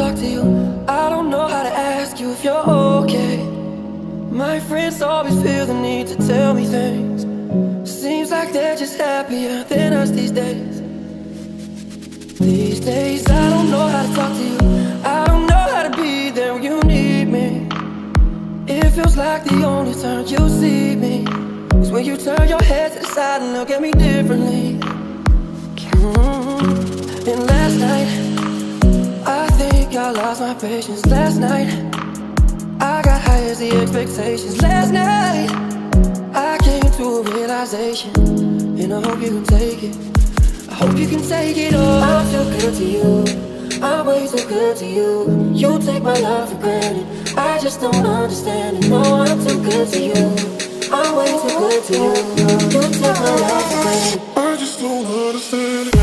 talk to you. I don't know how to ask you if you're okay. My friends always feel the need to tell me things. Seems like they're just happier than us these days. These days I don't know how to talk to you. I don't know how to be there when you need me. It feels like the only time you see me is when you turn your head to the side and look at me differently. And last night, I think I lost my patience. Last night, I got high as the expectations. Last night, I came to a realization, and I hope you can take it. I hope you can take it all. I'm too good to you, I'm way too good to you. You take my love for granted, I just don't understand it. No, I'm too good to you, I'm way too good to you. You take my love for granted, I just don't understand it.